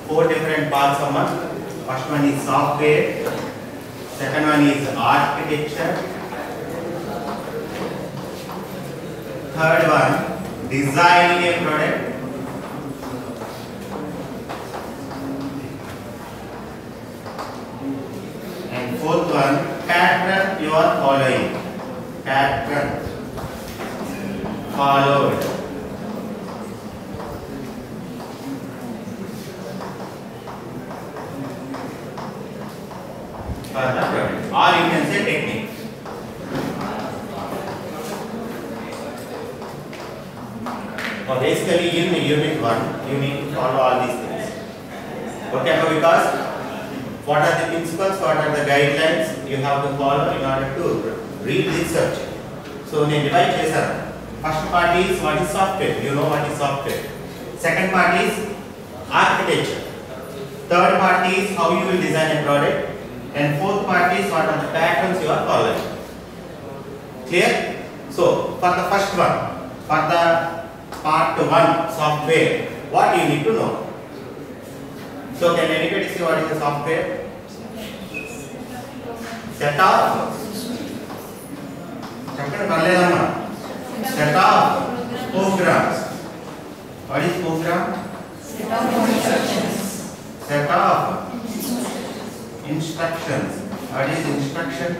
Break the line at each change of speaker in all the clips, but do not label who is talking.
four different parts of one. First one is software, second one is architecture, third one designing a product, and fourth one pattern you are following. Pattern followed. For the product, or you can say technique. Now basically in unit 1 you need to follow all these things. Okay, because what are the principles, what are the guidelines you have to follow in order to read research. So I divide chesanu. First part is what is software, you know what is software. Second part is architecture. Third part is how you will design a product. And fourth part is what are the patterns you are following. Clear? So for the first one, for the part 1 software, what you need to know. So can anybody see what is the software? Set of programs. What is program? Set of instructions. What is instruction?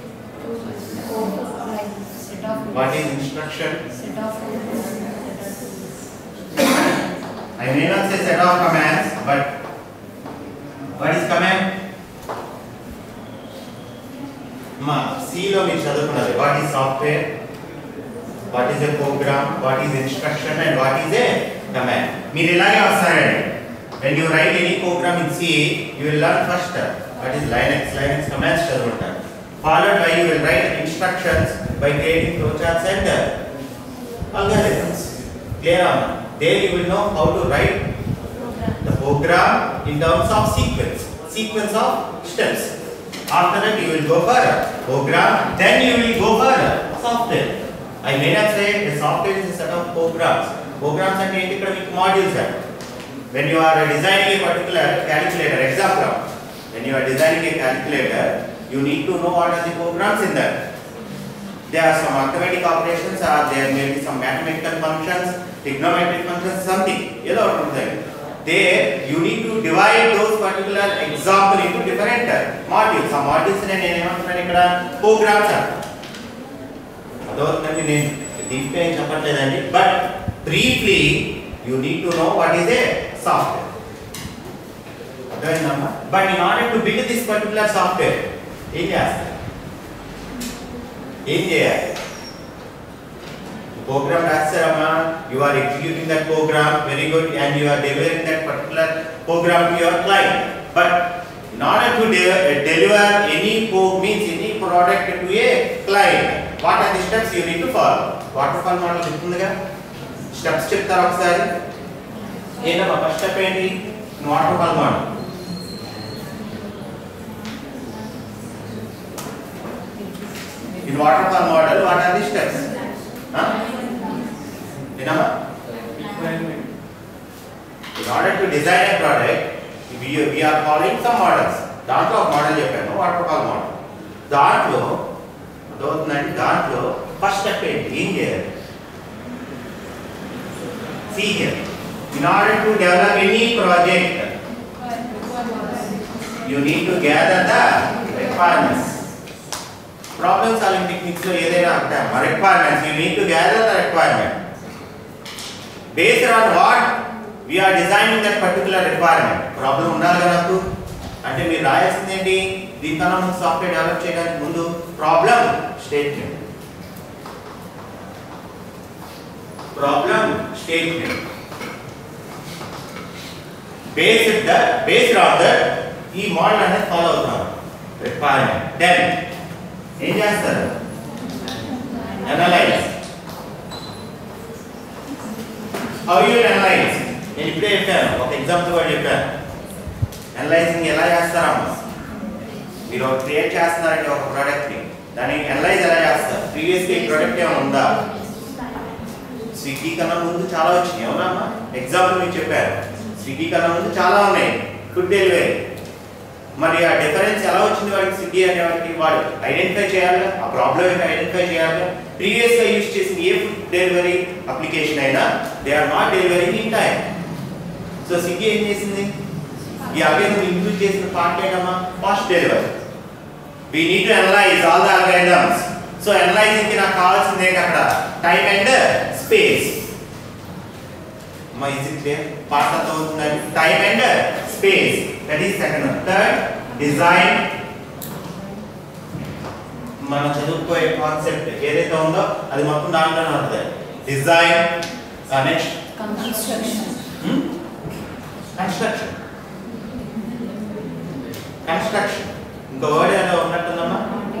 What is instruction? I may not say set of commands, but what is command? C lo meer chaduvukunnadu. What is software? What is a program? What is instruction? And what is a command? Meer ilage vastarandi. When you write any program in C, you will learn first what is Linux commands chaduvuntaru. Followed by you will write instructions by creating flowcharts and algorithms. Clear? There you will know how to write the program in terms of sequence of steps. After that you will go for program, then you will go for software. I may not say the software is a set of programs. Programs are integrated modules. When you are designing a particular calculator, example, when you are designing a calculator, you need to know what are the programs in that. There are some arithmetic operations, or there may be some mathematical functions, trigonometric functions, something. There you need to divide those particular example into different modules. Some modules are programs. But briefly, you need to know what is a software. But in order to build this particular software, program rasterama, you are executing that program, very good, and you are delivering that particular program to your client. But in order to deliver any product to a client, what are the steps you need to follow? Waterfall model steps cheptaru okasari. Enama first step enti? Waterfall model. In waterfall model, what are the steps? In order to design a product, we are following some models. Dantlo model cheppanu, waterfall model. Dantlo first step enti? See here. In order to develop any project, you need to gather the requirements. Problem solving techniques lo edaina requirements, you need to gather the requirement. Based on what we are designing that particular requirement. Problem undali kada naku ante meer rayasindi enti దీనికన్నా ముందు software develop చేయడానికి ముందు problem statement based on that ఈ model అనేది follow అవుతారు. Requirement then ఏం చేస్తారు? Analyse. How you analyse? నేను ఇప్పుడే చెప్పాను, ఒక ఎగ్జాంపుల్ కూడా చెప్పాను. అనలైజింగ్ ఎలా చేస్తారమ్మా? మీరు క్రియేట్ చేస్తున్నారంటే ఒక ప్రోడక్ట్ ని, దాన్ని అనలైజ్ ఎలా చేస్తారు? ప్రీవియస్లీ ఈ ప్రోడక్ట్ ఏమైనా ఉందా? స్విగ్గీ కన్నా ముందు చాలా వచ్చినాయి, అవునా అమ్మా? ఎగ్జాంపుల్ మీకు చెప్పారు, స్విగ్గీ కన్నా ముందు చాలా ఉన్నాయి ఫుడ్ డెలివరీ. మరి ఆ డిఫరెన్స్ ఎలా వచ్చింది వాడికి? స్విగ్గీ అనే వాడికి వాడు ఐడెంటిఫై చేయాలిగా, ఆ ప్రాబ్లం ఏంటి ఐడెంటిఫై చేయాలిగా. ప్రీవియస్గా యూజ్ చేసిన ఏ ఫుడ్ డెలివరీ అప్లికేషన్ అయినా they are not delivering in time. So Swiggy ఏం చేసింది? ఈ అల్గారిథం ఇంక్లూడ్ చేసిన పార్ట్ ఏంటమ్మా? Fast delivery. We need to analyze all the algorithms. So analyzing కి నాకు కావాల్సింది ఏంటి అక్కడ? Time and space. Is it clear? Part of the time and space. That is second one. Third, design. మనం చదువుకోయే concept ఏదైతే ఉందో అది మొత్తం దాంట్లోనే ఉంటుంది. డిజైన్. Next construction. కన్స్ట్రక్షన్ ఇంకో వర్డ్ ఏదో ఉన్నట్టుందమ్మా.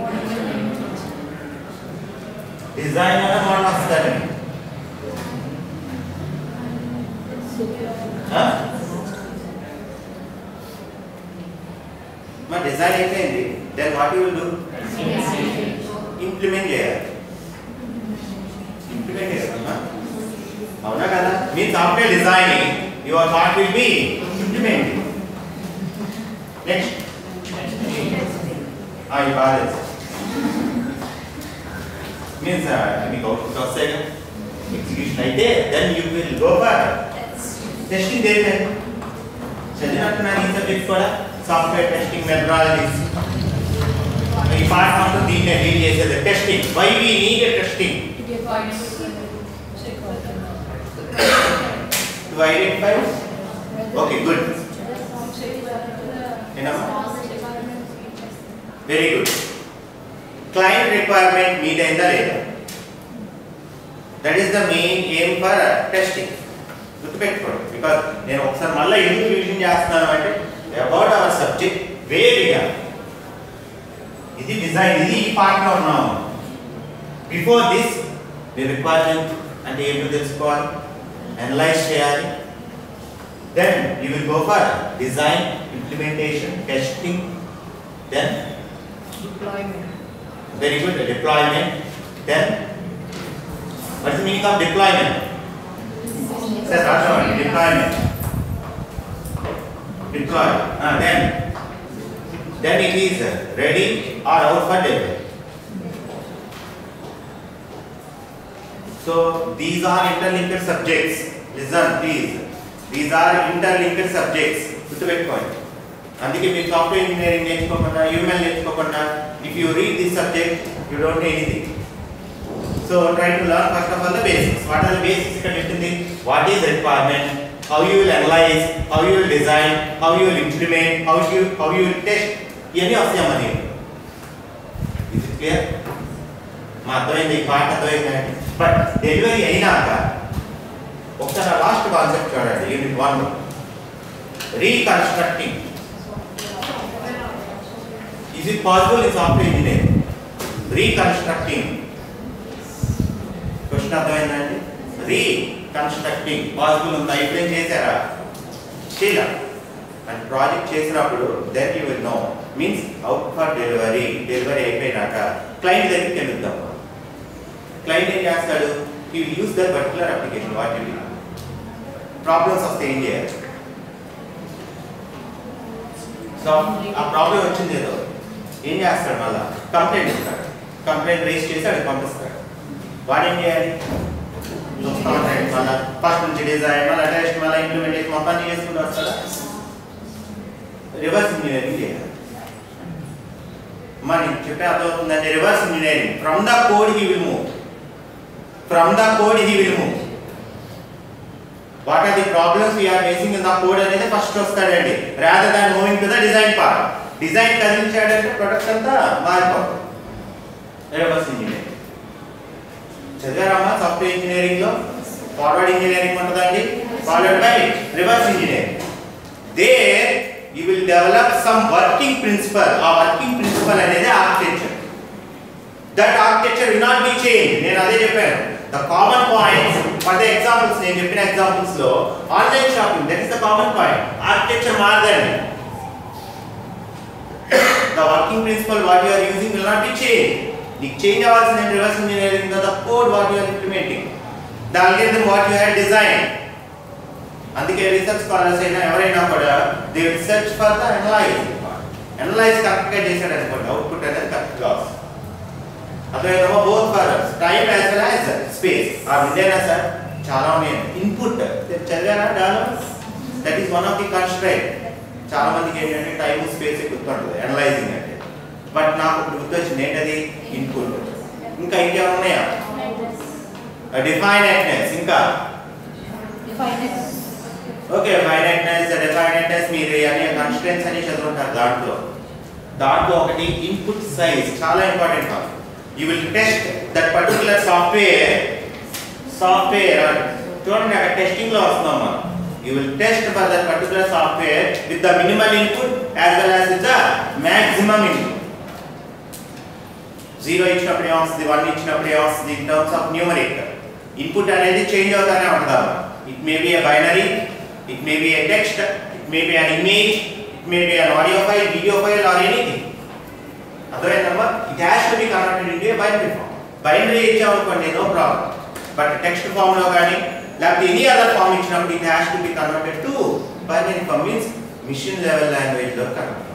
డిజైన్ అనే మాట వస్తుంది. మా డిజైన్ అయిపోయింది. Then what you will do? Implement చేయాలి. ఇంప్లిమెంట్ చేయాలమ్మా, అవునా కదా? Means after designing your part will be implementing. Next ఈ బ్యాలెన్స్ మీన్స్ మీకు అవుట్పుట్ వస్తాయి కదా ఎగ్జిక్యూషన్ అయితే then you will go for testing. దేని చదివినట్టున్నాను ఈ సబ్జెక్ట్ కూడా సాఫ్ట్వేర్ టెస్టింగ్ మెథడాలజీస్. ఈ పార్ట్ మాత్రం దీన్నే డీల్ చేసేది testing. Why we need testing to identify. Okay good. Very good. Client requirement meet అయిందా లేదా? That is the main aim for testing. గుర్తుపెట్టుకోండి. బికాస్ నేను ఒకసారి మళ్ళీ ఎందుకు రివిజన్ చేస్తున్నాను అంటే అబౌట్ అవర్ సబ్జెక్ట్ వేరేగా ఇది డిజైన్, ఇది ఈ పార్ట్లో ఉన్నాము. బిఫోర్ దిస్ మీ రిక్వైర్మెంట్ అంటే ఏంటో తెలుసుకోవాలి, అనలైజ్ చేయాలి. Then you will go for design, implementation, testing, then deployment. Very good. Deployment. Then what is the meaning of deployment? Sir, deployment. Deploy. Then it is ready or out for delivery. So these are interlinked subjects. Listen please. These are interlinked subjects. Put the point. అందుకే మీరు software engineering నేర్చుకోకుండా, UML నేర్చుకోకుండా, if you read this subject you don't know anything. So try to learn first of all the basics. What are the basics ఇక్కడ ఉంటుంది? What is requirement, how you will analyse, how you will design, how you will implement, how you will test, ఇవన్నీ వస్తాయమ్మా నీకు. Is it clear? మా అర్థమైంది, ఈ part అర్థమైందండి. But delivery అయినాక ఒకసారి లాస్ట్ కాన్సెప్ట్ చూడండి. Unit 1 reconstructing. Is it possible in software engineering? Reconstructing. Question అర్థమైందండి? Reconstructing possible ఉందా? ఇప్పుడు చేశారా? చేయలా. అండ్ ప్రాజెక్ట్ చేసినప్పుడు then you will know. Means out for delivery. Delivery అయిపోయినాక క్లయింట్ దగ్గరికి వెళ్తాం. క్లయింట్ ఏం చేస్తాడు? He will use that particular application. What will be? Problems వస్తే ఏం చేయాలి? సో ఆ ప్రాబ్లం వచ్చింది ఏదో ఏం చేస్తాడు? మళ్ళా కంప్లైంట్ ఇస్తాడు. కంప్లైంట్ రేస్ చేసి అడిగి పంపిస్తాడు. వాడు ఏం చేయాలి? మళ్ళీ ఫస్ట్ నుంచి డిజైన్, మళ్ళీ టెస్ట్, మళ్ళీ ఇంప్లిమెంటేషన్ మొత్తం చేసుకుంటూ వస్తాడా? రివర్స్ ఇంజనీరింగ్ చేయాలి. మరి చెప్పే అర్థమవుతుందంటే reverse engineering. From the code he will move. From the code he will move. What are the problems we are facing in the code అనేది ఫస్ట్ వస్తాడండి. Rather than moving to the design part. Design కదిలించాడంటే product అంతా మారిపోతుంది. Reverse engineering చదివారమ్మా? Software engineering లో forward engineering ఉంటుందండి, followed by reverse engineering. There you will develop some working principle. ఆ working principle అనేది architecture. That architecture will not be change. నేను అదే చెప్పాను. The common points for the examples, నేను చెప్పిన ఎగ్జాంపుల్స్ లో online shopping, that is the common point. Architecture మారదండి. The working principle what you are using will not be changed. The change avalsina in reverse engineering the code what you are implementing, the algorithm what you have designed. అందుకే research scholars అయినా ఎవరైనా కూడా they will search for the analyse కరెక్ట్గా చేశాడు అనుకోండి output అనేది కరెక్ట్గా వస్తుంది. అదేవిధంగా both for time as well as space ఆ విధంగా సార్ చాలా ఉన్నాయి. ఇన్పుట్ చదివారా dollars that is one of the constraint. చాలా మందికి ఏంటంటే టైం స్పేస్ గుర్తుంటుంది అనలైజింగ్ అంటే, బట్ నాకు ఇప్పుడు గుర్తొచ్చింది ఏంటది ఇన్పుట్. ఇంకా ఇంకేమైనా ఉన్నాయా? డిఫైనెట్నెస్, ఇంకా ఓకే ఫైనైట్నెస్ డిఫైనెట్నెస్ మీరు అనే కన్స్ట్రైంట్స్ అని చదువుకుంటారు. దాంట్లో ఒకటి ఇన్పుట్ సైజ్ చాలా important. You will test that particular software చూడండి అక్కడ టెస్టింగ్ లో వస్తున్నాం మనం. You will test for that particular software with the minimal input as well as with the maximum input. 0 ఇచ్చినప్పుడు ఏమొస్తుంది, 1 ఇచ్చినప్పుడు ఏమొస్తుంది in terms of numerator. Input అనేది చేంజ్ అవుతానే ఉంటుంది. It may be a binary, it may be a text, it may be an image, it may be an audio file, video file or anything. అర్థమైందమ్మా? It has to be converted into a binary form. Binary ఇచ్చామనుకోండి no problem. But text form లో కానీ లేకపోతే any other form ఇచ్చినప్పుడు it has to be converted to binary form, means machine level language లో convert.